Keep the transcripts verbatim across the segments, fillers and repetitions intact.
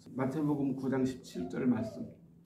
마태복음 구 장 십칠 절 말씀.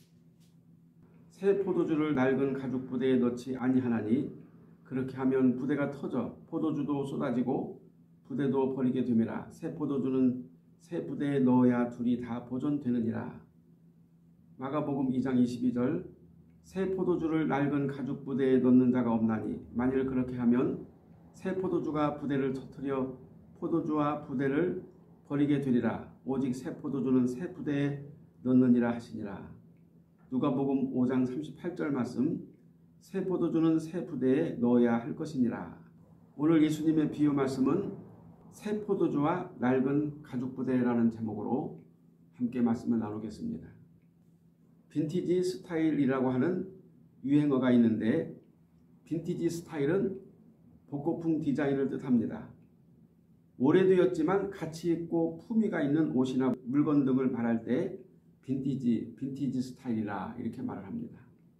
새 포도주를 낡은 가죽 부대에 넣지 아니하나니 그렇게 하면 부대가 터져 포도주도 쏟아지고 부대도 버리게 됨이라. 새 포도주는 새 부대에 넣어야 둘이 다 보존되느니라. 마가복음 이 장 이십이 절. 새 포도주를 낡은 가죽 부대에 넣는 자가 없나니 만일 그렇게 하면 새 포도주가 부대를 터뜨려 포도주와 부대를 버리게 되리라. 오직 새 포도주는 새 부대에 넣느니라 하시니라. 누가복음 오 장 삼십팔 절 말씀. 새 포도주는 새 부대에 넣어야 할 것이니라. 오늘 예수님의 비유 말씀은 새 포도주와 낡은 가죽 부대라는 제목으로 함께 말씀을 나누겠습니다. 빈티지 스타일이라고 하는 유행어가 있는데, 빈티지 스타일은 복고풍 디자인을 뜻합니다. 오래되었지만 가치 있고 품위가 있는 옷이나 물건 등을 말할 때 빈티지, 빈티지 스타일이라 이렇게 말을 합니다.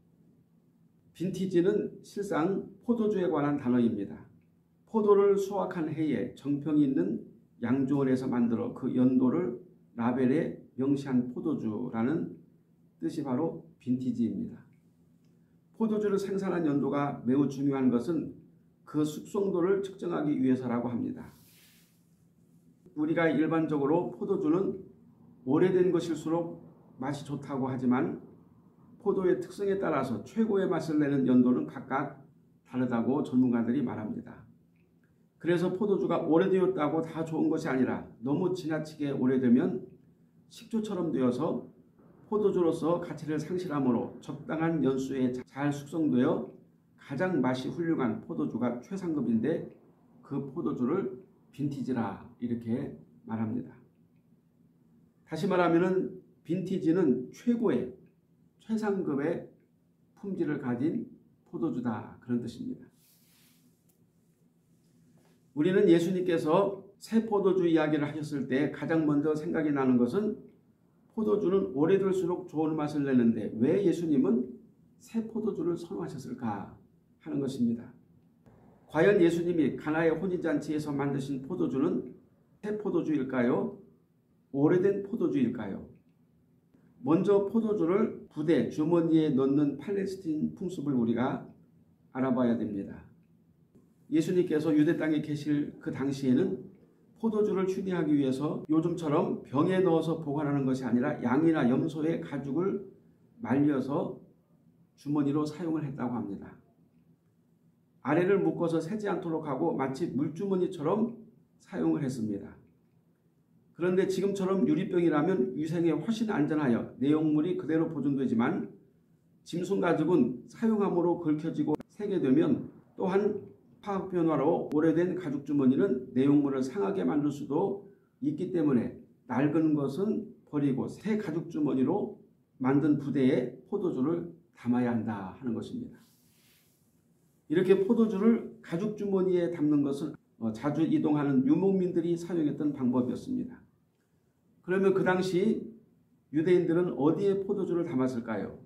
빈티지는 실상 포도주에 관한 단어입니다. 포도를 수확한 해에 정평이 있는 양조원에서 만들어 그 연도를 라벨에 명시한 포도주라는 뜻이 바로 빈티지입니다. 포도주를 생산한 연도가 매우 중요한 것은 그 숙성도를 측정하기 위해서라고 합니다. 우리가 일반적으로 포도주는 오래된 것일수록 맛이 좋다고 하지만 포도의 특성에 따라서 최고의 맛을 내는 연도는 각각 다르다고 전문가들이 말합니다. 그래서 포도주가 오래되었다고 다 좋은 것이 아니라 너무 지나치게 오래되면 식초처럼 되어서 포도주로서 가치를 상실하므로 적당한 연수에 잘 숙성되어 가장 맛이 훌륭한 포도주가 최상급인데 그 포도주를 빈티지라 이렇게 말합니다. 다시 말하면 빈티지는 최고의 최상급의 품질을 가진 포도주다, 그런 뜻입니다. 우리는 예수님께서 새 포도주 이야기를 하셨을 때 가장 먼저 생각이 나는 것은 포도주는 오래될수록 좋은 맛을 내는데 왜 예수님은 새 포도주를 선호하셨을까 하는 것입니다. 과연 예수님이 가나의 혼인잔치에서 만드신 포도주는 새 포도주일까요? 오래된 포도주일까요? 먼저 포도주를 부대, 주머니에 넣는 팔레스틴 풍습을 우리가 알아봐야 됩니다. 예수님께서 유대 땅에 계실 그 당시에는 포도주를 추리하기 위해서 요즘처럼 병에 넣어서 보관하는 것이 아니라 양이나 염소의 가죽을 말려서 주머니로 사용을 했다고 합니다. 아래를 묶어서 새지 않도록 하고 마치 물주머니처럼 사용을 했습니다. 그런데 지금처럼 유리병이라면 위생에 훨씬 안전하여 내용물이 그대로 보존되지만 짐승 가죽은 사용함으로 긁혀지고 새게 되면, 또한 화학 변화로 오래된 가죽 주머니는 내용물을 상하게 만들 수도 있기 때문에 낡은 것은 버리고 새 가죽 주머니로 만든 부대에 포도주를 담아야 한다 하는 것입니다. 이렇게 포도주를 가죽 주머니에 담는 것은 자주 이동하는 유목민들이 사용했던 방법이었습니다. 그러면 그 당시 유대인들은 어디에 포도주를 담았을까요?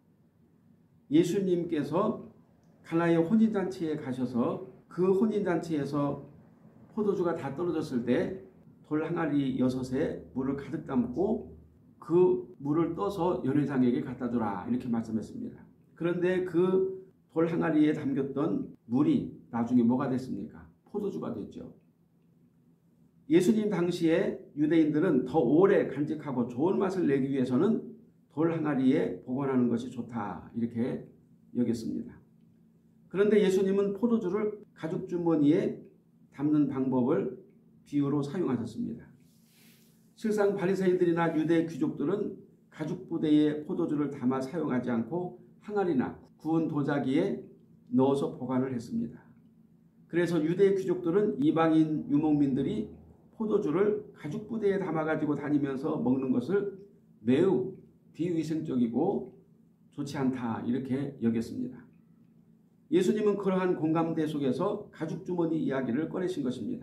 예수님께서 가나의 혼인잔치에 가셔서 그 혼인잔치에서 포도주가 다 떨어졌을 때 돌 항아리 여섯에 물을 가득 담고 그 물을 떠서 연회장에게 갖다 주라 이렇게 말씀했습니다. 그런데 그 돌 항아리에 담겼던 물이 나중에 뭐가 됐습니까? 포도주가 됐죠. 예수님 당시에 유대인들은 더 오래 간직하고 좋은 맛을 내기 위해서는 돌 항아리에 보관하는 것이 좋다 이렇게 여겼습니다. 그런데 예수님은 포도주를 가죽 주머니에 담는 방법을 비유로 사용하셨습니다. 실상 바리새인들이나 유대 귀족들은 가죽 부대에 포도주를 담아 사용하지 않고 항아리나 구운 도자기에 넣어서 보관을 했습니다. 그래서 유대 귀족들은 이방인 유목민들이 포도주를 가죽 부대에 담아가지고 다니면서 먹는 것을 매우 비위생적이고 좋지 않다 이렇게 여겼습니다. 예수님은 그러한 공감대 속에서 가죽 주머니 이야기를 꺼내신 것입니다.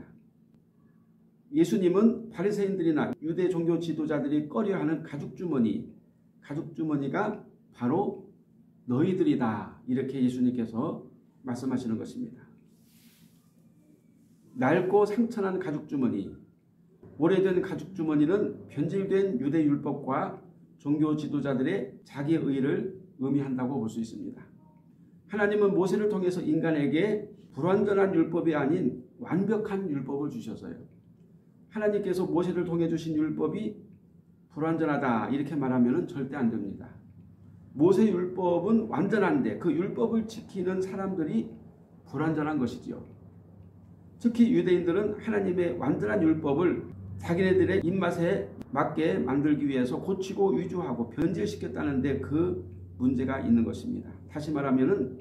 예수님은 바리새인들이나 유대 종교 지도자들이 꺼려하는 가죽 주머니, 가죽 주머니가 바로 너희들이다 이렇게 예수님께서 말씀하시는 것입니다. 낡고 상처난 가죽 주머니, 오래된 가죽 주머니는 변질된 유대 율법과 종교 지도자들의 자기의 의를 의미한다고 볼 수 있습니다. 하나님은 모세를 통해서 인간에게 불완전한 율법이 아닌 완벽한 율법을 주셔서요. 하나님께서 모세를 통해 주신 율법이 불완전하다 이렇게 말하면 절대 안 됩니다. 모세 율법은 완전한데 그 율법을 지키는 사람들이 불완전한 것이지요. 특히 유대인들은 하나님의 완전한 율법을 자기네들의 입맛에 맞게 만들기 위해서 고치고 위조하고 변질시켰다는데 그 문제가 있는 것입니다. 다시 말하면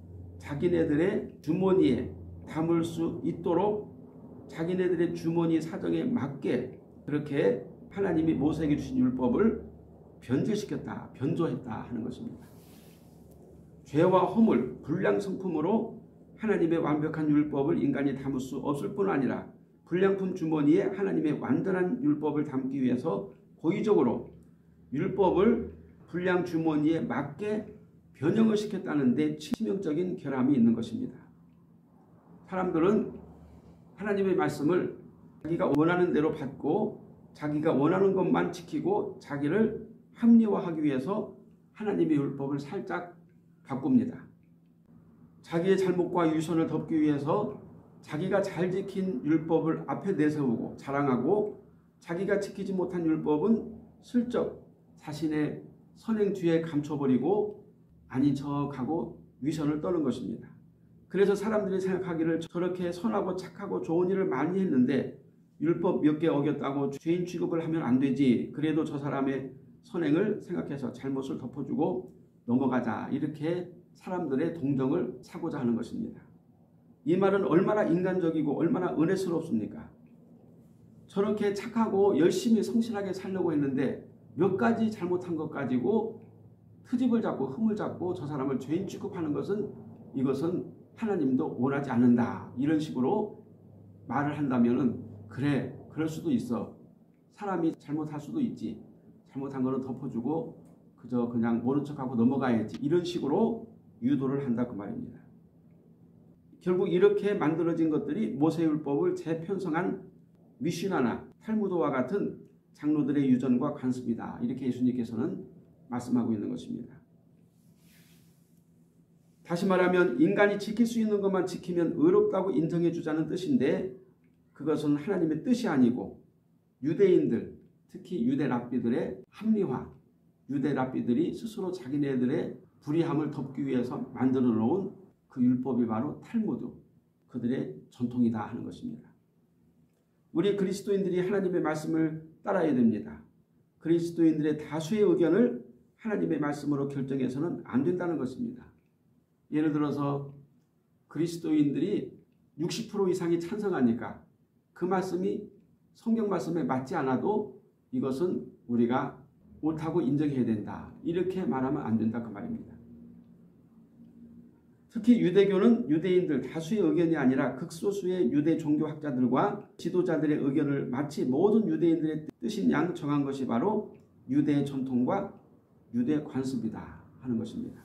자기네들의 주머니에 담을 수 있도록 자기네들의 주머니 사정에 맞게 그렇게 하나님이 모세에게 주신 율법을 변질시켰다, 변조했다 하는 것입니다. 죄와 허물, 불량성품으로 하나님의 완벽한 율법을 인간이 담을 수 없을 뿐 아니라 불량품 주머니에 하나님의 완전한 율법을 담기 위해서 고의적으로 율법을 불량 주머니에 맞게 변형을 시켰다는 데 치명적인 결함이 있는 것입니다. 사람들은 하나님의 말씀을 자기가 원하는 대로 받고 자기가 원하는 것만 지키고 자기를 합리화하기 위해서 하나님의 율법을 살짝 바꿉니다. 자기의 잘못과 유선을 덮기 위해서 자기가 잘 지킨 율법을 앞에 내세우고 자랑하고 자기가 지키지 못한 율법은 슬쩍 자신의 선행 뒤에 감춰버리고 아닌 척하고 위선을 떠는 것입니다. 그래서 사람들이 생각하기를 저렇게 선하고 착하고 좋은 일을 많이 했는데 율법 몇 개 어겼다고 죄인 취급을 하면 안 되지. 그래도 저 사람의 선행을 생각해서 잘못을 덮어주고 넘어가자. 이렇게 사람들의 동정을 사고자 하는 것입니다. 이 말은 얼마나 인간적이고 얼마나 은혜스럽습니까? 저렇게 착하고 열심히 성실하게 살려고 했는데 몇 가지 잘못한 것 가지고 트집을 잡고 흠을 잡고 저 사람을 죄인 취급하는 것은 이것은 하나님도 원하지 않는다. 이런 식으로 말을 한다면은 그래, 그럴 수도 있어. 사람이 잘못할 수도 있지. 잘못한 거는 덮어주고 그저 그냥 모른 척하고 넘어가야지. 이런 식으로 유도를 한다 그 말입니다. 결국 이렇게 만들어진 것들이 모세율법을 재편성한 미시나나 탈무드와 같은 장로들의 유전과 관습이다. 이렇게 예수님께서는 말씀하고 있는 것입니다. 다시 말하면 인간이 지킬 수 있는 것만 지키면 의롭다고 인정해 주자는 뜻인데 그것은 하나님의 뜻이 아니고 유대인들, 특히 유대 랍비들의 합리화, 유대 랍비들이 스스로 자기네들의 불의함을 덮기 위해서 만들어 놓은 그 율법이 바로 탈무드, 그들의 전통이다 하는 것입니다. 우리 그리스도인들이 하나님의 말씀을 따라야 됩니다. 그리스도인들의 다수의 의견을 하나님의 말씀으로 결정해서는 안 된다는 것입니다. 예를 들어서 그리스도인들이 육십 퍼센트 이상이 찬성하니까 그 말씀이 성경 말씀에 맞지 않아도 이것은 우리가 옳다고 인정해야 된다. 이렇게 말하면 안 된다 그 말입니다. 특히 유대교는 유대인들 다수의 의견이 아니라 극소수의 유대 종교학자들과 지도자들의 의견을 마치 모든 유대인들의 뜻인 양 정한 것이 바로 유대의 전통과 유대 관습이다 하는 것입니다.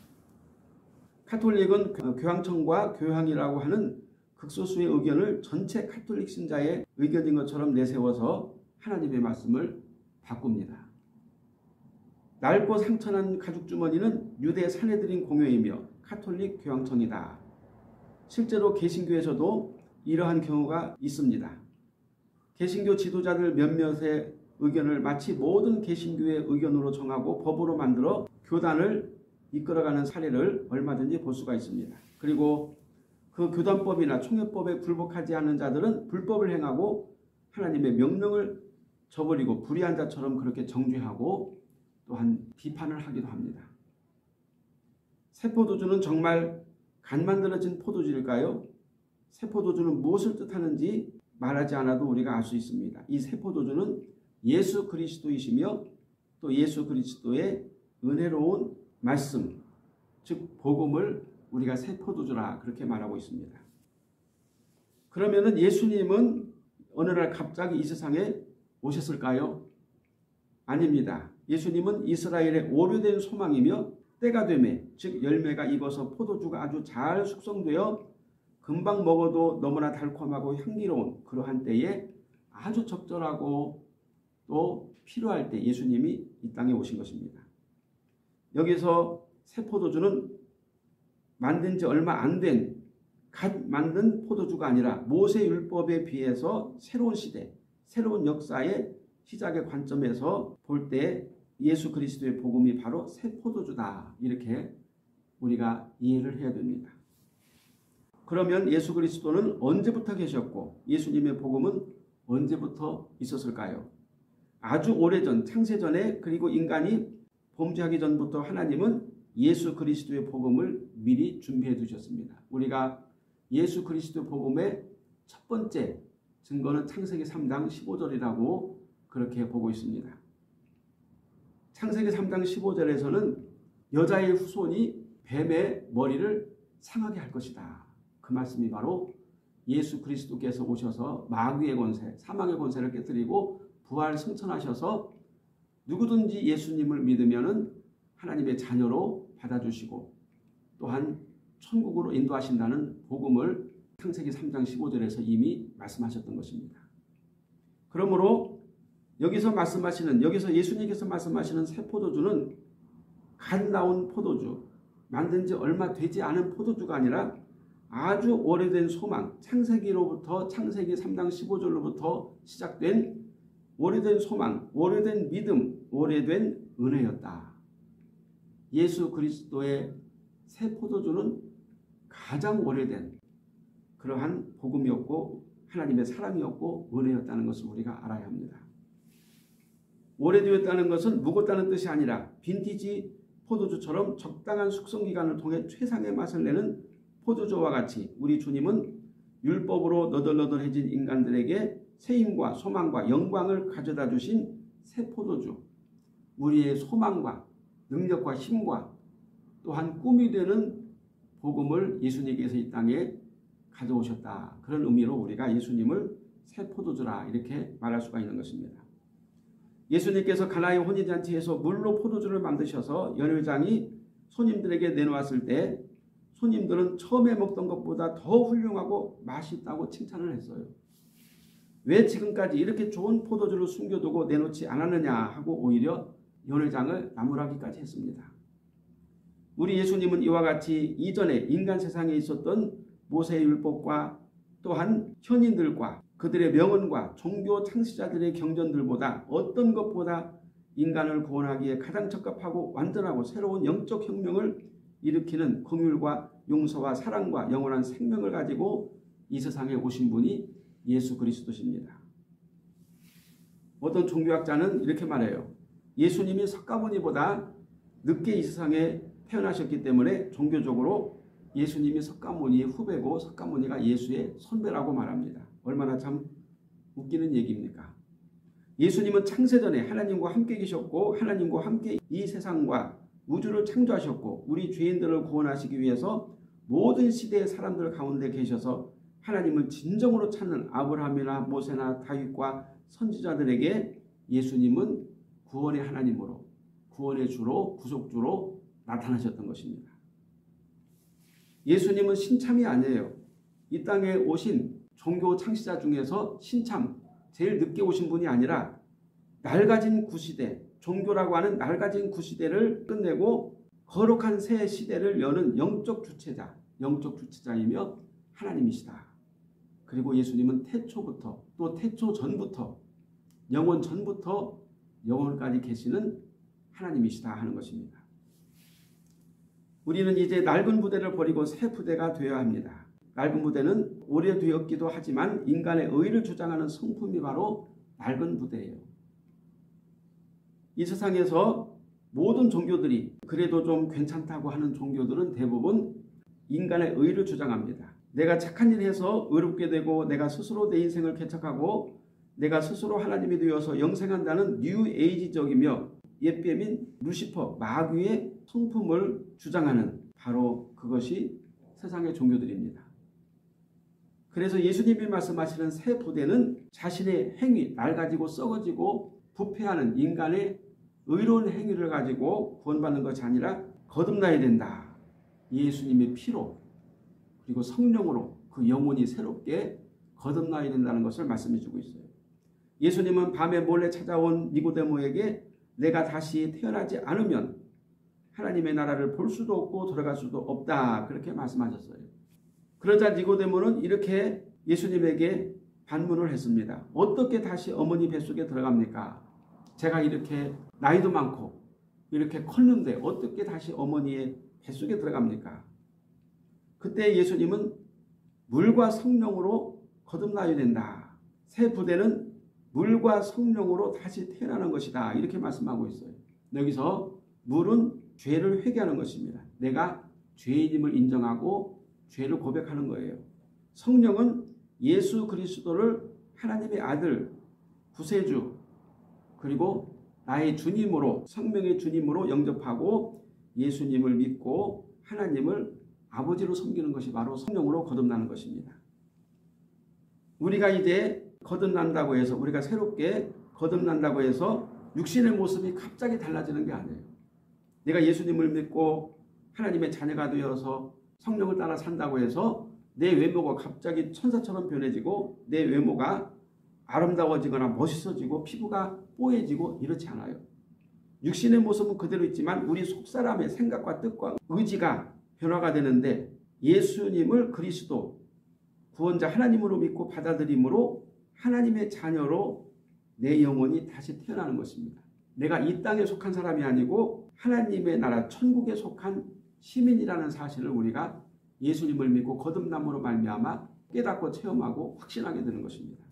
카톨릭은 교황청과 교황이라고 하는 극소수의 의견을 전체 카톨릭 신자의 의견인 것처럼 내세워서 하나님의 말씀을 바꿉니다. 낡고 상처난 가죽주머니는 유대 사내들인 공효이며 카톨릭 교황청이다. 실제로 개신교에서도 이러한 경우가 있습니다. 개신교 지도자들 몇몇의 의견을 마치 모든 개신교의 의견으로 정하고 법으로 만들어 교단을 이끌어가는 사례를 얼마든지 볼 수가 있습니다. 그리고 그 교단법이나 총회법에 불복하지 않는 자들은 불법을 행하고 하나님의 명령을 저버리고 불의한 자처럼 그렇게 정죄하고 또한 비판을 하기도 합니다. 새 포도주는 정말 간 만들어진 포도주일까요? 새 포도주는 무엇을 뜻하는지 말하지 않아도 우리가 알 수 있습니다. 이 새 포도주는 예수 그리스도이시며 또 예수 그리스도의 은혜로운 말씀, 즉 복음을 우리가 새 포도주라 그렇게 말하고 있습니다. 그러면은 예수님은 어느 날 갑자기 이 세상에 오셨을까요? 아닙니다. 예수님은 이스라엘의 오래된 소망이며 때가 되매, 즉 열매가 익어서 포도주가 아주 잘 숙성되어 금방 먹어도 너무나 달콤하고 향기로운 그러한 때에 아주 적절하고 또 필요할 때 예수님이 이 땅에 오신 것입니다. 여기서 새 포도주는 만든 지 얼마 안 된 갓 만든 포도주가 아니라 모세 율법에 비해서 새로운 시대, 새로운 역사의 시작의 관점에서 볼 때 예수 그리스도의 복음이 바로 새 포도주다. 이렇게 우리가 이해를 해야 됩니다. 그러면 예수 그리스도는 언제부터 계셨고 예수님의 복음은 언제부터 있었을까요? 아주 오래전 창세전에 그리고 인간이 범죄하기 전부터 하나님은 예수 그리스도의 복음을 미리 준비해 두셨습니다. 우리가 예수 그리스도 복음의 첫 번째 증거는 창세기 삼 장 십오 절이라고 그렇게 보고 있습니다. 창세기 삼 장 십오 절에서는 여자의 후손이 뱀의 머리를 상하게 할 것이다. 그 말씀이 바로 예수 그리스도께서 오셔서 마귀의 권세, 사망의 권세를 깨뜨리고 부활 승천하셔서 누구든지 예수님을 믿으면은 하나님의 자녀로 받아주시고 또한 천국으로 인도하신다는 복음을 창세기 삼 장 십오 절에서 이미 말씀하셨던 것입니다. 그러므로 여기서 말씀하시는 여기서 예수님께서 말씀하시는 새 포도주는 갓 나온 포도주, 만든 지 얼마 되지 않은 포도주가 아니라 아주 오래된 소망, 창세기로부터 창세기 삼 장 십오 절로부터 시작된 오래된 소망, 오래된 믿음, 오래된 은혜였다. 예수 그리스도의 새 포도주는 가장 오래된 그러한 복음이었고 하나님의 사랑이었고 은혜였다는 것을 우리가 알아야 합니다. 오래되었다는 것은 묵었다는 뜻이 아니라 빈티지 포도주처럼 적당한 숙성기간을 통해 최상의 맛을 내는 포도주와 같이 우리 주님은 율법으로 너덜너덜해진 인간들에게 새 힘과 소망과 영광을 가져다 주신 새 포도주, 우리의 소망과 능력과 힘과 또한 꿈이 되는 복음을 예수님께서 이 땅에 가져오셨다. 그런 의미로 우리가 예수님을 새 포도주라 이렇게 말할 수가 있는 것입니다. 예수님께서 가나의 혼인잔치에서 물로 포도주를 만드셔서 연회장이 손님들에게 내놓았을 때 손님들은 처음에 먹던 것보다 더 훌륭하고 맛있다고 칭찬을 했어요. 왜 지금까지 이렇게 좋은 포도주를 숨겨두고 내놓지 않았느냐 하고 오히려 연회장을 나무라기까지 했습니다. 우리 예수님은 이와 같이 이전에 인간 세상에 있었던 모세의 율법과 또한 현인들과 그들의 명언과 종교 창시자들의 경전들보다 어떤 것보다 인간을 구원하기에 가장 적합하고 완전하고 새로운 영적 혁명을 일으키는 긍휼과 용서와 사랑과 영원한 생명을 가지고 이 세상에 오신 분이 예수 그리스도십니다. 어떤 종교학자는 이렇게 말해요. 예수님이 석가모니보다 늦게 이 세상에 태어나셨기 때문에 종교적으로 예수님이 석가모니의 후배고 석가모니가 예수의 선배라고 말합니다. 얼마나 참 웃기는 얘기입니까? 예수님은 창세전에 하나님과 함께 계셨고 하나님과 함께 이 세상과 우주를 창조하셨고 우리 죄인들을 구원하시기 위해서 모든 시대의 사람들 가운데 계셔서 하나님을 진정으로 찾는 아브라함이나 모세나 다윗과 선지자들에게 예수님은 구원의 하나님으로 구원의 주로 구속주로 나타나셨던 것입니다. 예수님은 신참이 아니에요. 이 땅에 오신 종교 창시자 중에서 신참, 제일 늦게 오신 분이 아니라 낡아진 구시대, 종교라고 하는 낡아진 구시대를 끝내고 거룩한 새 시대를 여는 영적 주체자, 영적 주체자이며 하나님이시다. 그리고 예수님은 태초부터 또 태초 전부터 영원 전부터 영원까지 계시는 하나님이시다 하는 것입니다. 우리는 이제 낡은 부대를 버리고 새 부대가 되어야 합니다. 낡은 부대는 오래되었기도 하지만 인간의 의를 주장하는 성품이 바로 낡은 부대예요. 이 세상에서 모든 종교들이 그래도 좀 괜찮다고 하는 종교들은 대부분 인간의 의를 주장합니다. 내가 착한 일을 해서 의롭게 되고 내가 스스로 내 인생을 개척하고 내가 스스로 하나님이 되어서 영생한다는 뉴에이지적이며 옛뱀인 루시퍼, 마귀의 성품을 주장하는 바로 그것이 세상의 종교들입니다. 그래서 예수님이 말씀하시는 새 부대는 자신의 행위, 낡아지고 썩어지고 부패하는 인간의 의로운 행위를 가지고 구원받는 것이 아니라 거듭나야 된다. 예수님의 피로 그리고 성령으로 그 영혼이 새롭게 거듭나야 된다는 것을 말씀해 주고 있어요. 예수님은 밤에 몰래 찾아온 니고데모에게 내가 다시 태어나지 않으면 하나님의 나라를 볼 수도 없고 들어갈 수도 없다 그렇게 말씀하셨어요. 그러자 니고데모는 이렇게 예수님에게 반문을 했습니다. 어떻게 다시 어머니 뱃속에 들어갑니까? 제가 이렇게 나이도 많고 이렇게 컸는데 어떻게 다시 어머니의 뱃속에 들어갑니까? 그때 예수님은 물과 성령으로 거듭나야 된다. 새 부대는 물과 성령으로 다시 태어나는 것이다. 이렇게 말씀하고 있어요. 여기서 물은 죄를 회개하는 것입니다. 내가 죄인임을 인정하고 죄를 고백하는 거예요. 성령은 예수 그리스도를 하나님의 아들, 구세주, 그리고 나의 주님으로, 생명의 주님으로 영접하고 예수님을 믿고 하나님을 아버지로 섬기는 것이 바로 성령으로 거듭나는 것입니다. 우리가 이제 거듭난다고 해서, 우리가 새롭게 거듭난다고 해서 육신의 모습이 갑자기 달라지는 게 아니에요. 내가 예수님을 믿고 하나님의 자녀가 되어서 성령을 따라 산다고 해서 내 외모가 갑자기 천사처럼 변해지고 내 외모가 아름다워지거나 멋있어지고 피부가 뽀얘지고 이렇지 않아요. 육신의 모습은 그대로 있지만 우리 속사람의 생각과 뜻과 의지가 변화가 되는데 예수님을 그리스도 구원자 하나님으로 믿고 받아들임으로 하나님의 자녀로 내 영혼이 다시 태어나는 것입니다. 내가 이 땅에 속한 사람이 아니고 하나님의 나라 천국에 속한 시민이라는 사실을 우리가 예수님을 믿고 거듭남으로 말미암아 깨닫고 체험하고 확신하게 되는 것입니다.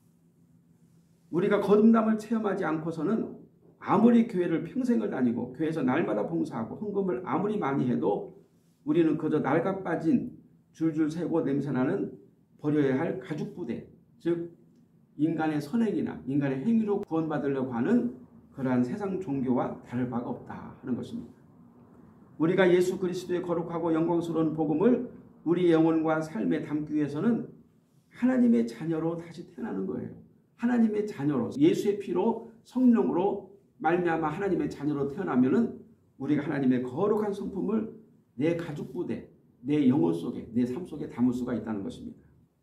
우리가 거듭남을 체험하지 않고서는 아무리 교회를 평생을 다니고 교회에서 날마다 봉사하고 헌금을 아무리 많이 해도 우리는 그저 낡아 빠진 줄줄 새고 냄새나는 버려야 할 가죽부대, 즉 인간의 선행이나 인간의 행위로 구원받으려고 하는 그러한 세상 종교와 다를 바가 없다 하는 것입니다. 우리가 예수 그리스도의 거룩하고 영광스러운 복음을 우리 영혼과 삶에 담기 위해서는 하나님의 자녀로 다시 태어나는 거예요. 하나님의 자녀로 예수의 피로 성령으로 말미암아 하나님의 자녀로 태어나면은 우리가 하나님의 거룩한 성품을 내 가죽부대, 내 영혼 속에, 내 삶 속에 담을 수가 있다는 것입니다.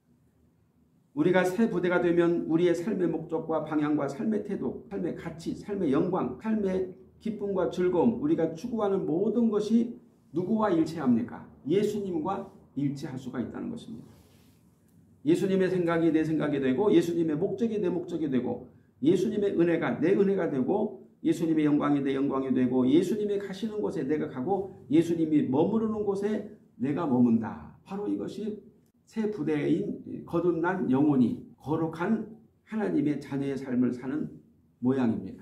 우리가 새 부대가 되면 우리의 삶의 목적과 방향과 삶의 태도, 삶의 가치, 삶의 영광, 삶의 기쁨과 즐거움, 우리가 추구하는 모든 것이 누구와 일치합니까? 예수님과 일치할 수가 있다는 것입니다. 예수님의 생각이 내 생각이 되고 예수님의 목적이 내 목적이 되고 예수님의 은혜가 내 은혜가 되고 예수님의 영광이 내 영광이 되고 예수님이 가시는 곳에 내가 가고 예수님이 머무르는 곳에 내가 머문다. 바로 이것이 새 부대인 거듭난 영혼이 거룩한 하나님의 자녀의 삶을 사는 모양입니다.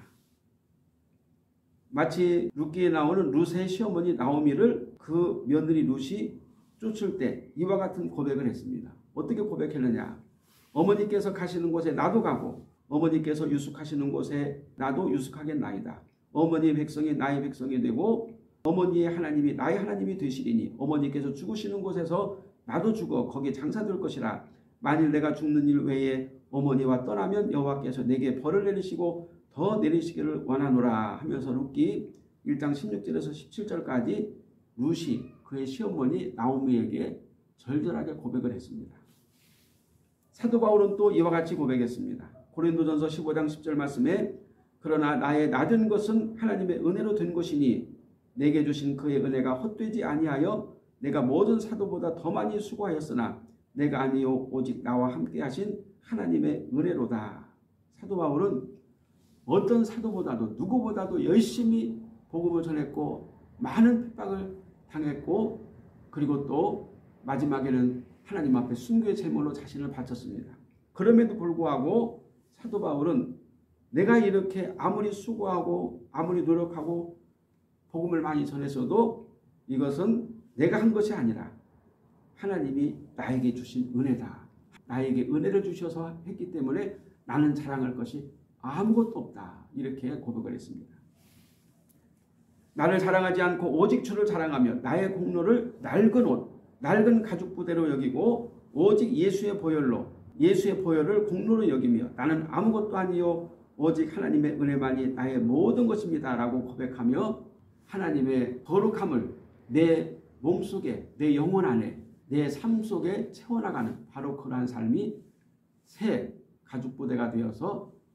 마치 룻기에 나오는 룻의 시어머니 나오미를 그 며느리 룻이 쫓을 때 이와 같은 고백을 했습니다. 어떻게 고백했느냐? 어머니께서 가시는 곳에 나도 가고 어머니께서 유숙하시는 곳에 나도 유숙하겠나이다. 어머니의 백성이 나의 백성이 되고 어머니의 하나님이 나의 하나님이 되시리니 어머니께서 죽으시는 곳에서 나도 죽어 거기에 장사될 것이라. 만일 내가 죽는 일 외에 어머니와 떠나면 여호와께서 내게 벌을 내리시고 더 내리시기를 원하노라 하면서 룻기 일 장 십육 절에서 십칠 절까지 룻이 그의 시어머니 나오미에게 절절하게 고백을 했습니다. 사도 바울은 또 이와 같이 고백했습니다. 고린도전서 십오 장 십 절 말씀에 그러나 나의 낮은 것은 하나님의 은혜로 된 것이니 내게 주신 그의 은혜가 헛되지 아니하여 내가 모든 사도보다 더 많이 수고하였으나 내가 아니요 오직 나와 함께 하신 하나님의 은혜로다. 사도 바울은 어떤 사도보다도 누구보다도 열심히 복음을 전했고 많은 핍박을 당했고 그리고 또 마지막에는 하나님 앞에 순교의 제물로 자신을 바쳤습니다. 그럼에도 불구하고 사도 바울은 내가 이렇게 아무리 수고하고 아무리 노력하고 복음을 많이 전했어도 이것은 내가 한 것이 아니라 하나님이 나에게 주신 은혜다. 나에게 은혜를 주셔서 했기 때문에 나는 자랑할 것이 아무것도 없다. 이렇게 고백을 했습니다. 나를 자랑하지 않고 오직 주를 자랑하며 나의 공로를 낡은 옷, 낡은 가죽부대로 여기고 오직 예수의 보혈로 예수의 보혈을 공로로 여기며 나는 아무것도 아니요 오직 하나님의 은혜만이 나의 모든 것입니다. 라고 고백하며 하나님의 거룩함을 내 몸속에 내 영혼 안에 내 삶 속에 채워나가는 바로 그러한 삶이 새 가죽부대가 되어서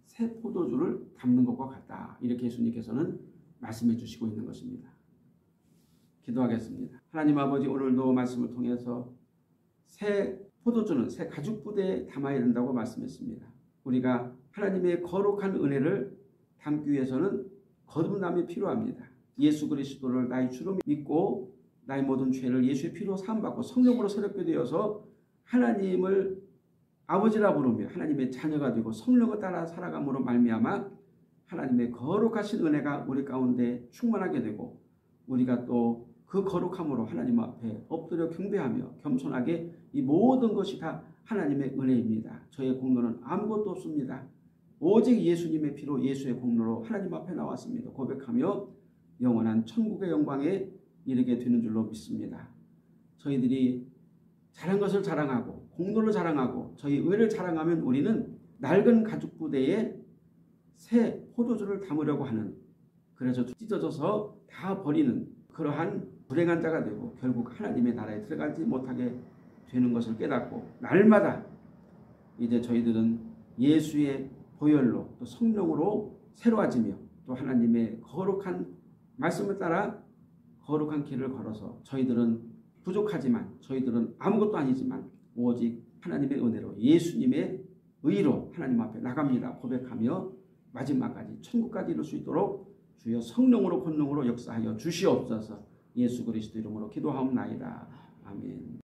새 포도주를 담는 것과 같다. 이렇게 예수님께서는 말씀해 주시고 있는 것입니다. 기도하겠습니다. 하나님 아버지, 오늘도 말씀을 통해서 새 포도주는 새 가죽 부대에 담아야 된다고 말씀했습니다. 우리가 하나님의 거룩한 은혜를 담기 위해서는 거듭남이 필요합니다. 예수 그리스도를 나의 주로 믿고 나의 모든 죄를 예수의 피로 사함받고 성령으로 새롭게 되어서 하나님을 아버지라 부르며 하나님의 자녀가 되고 성령을 따라 살아감으로 말미암아 하나님의 거룩하신 은혜가 우리 가운데 충만하게 되고 우리가 또 그 거룩함으로 하나님 앞에 엎드려 경배하며 겸손하게 이 모든 것이 다 하나님의 은혜입니다. 저의 공로는 아무것도 없습니다. 오직 예수님의 피로 예수의 공로로 하나님 앞에 나왔습니다. 고백하며 영원한 천국의 영광에 이르게 되는 줄로 믿습니다. 저희들이 잘한 것을 자랑하고 공로를 자랑하고 저희 의를 자랑하면 우리는 낡은 가죽 부대에 새 포도주를 담으려고 하는, 그래서 찢어져서 다 버리는 그러한 불행한 자가 되고 결국 하나님의 나라에 들어가지 못하게 되는 것을 깨닫고, 날마다 이제 저희들은 예수의 보혈로 또 성령으로 새로워지며 또 하나님의 거룩한 말씀을 따라 거룩한 길을 걸어서 저희들은 부족하지만 저희들은 아무것도 아니지만 오직 하나님의 은혜로 예수님의 의로 하나님 앞에 나갑니다. 고백하며 마지막까지 천국까지 이룰 수 있도록 주여 성령으로 권능으로 역사하여 주시옵소서. 예수 그리스도 이름으로 기도하옵나이다. 아멘.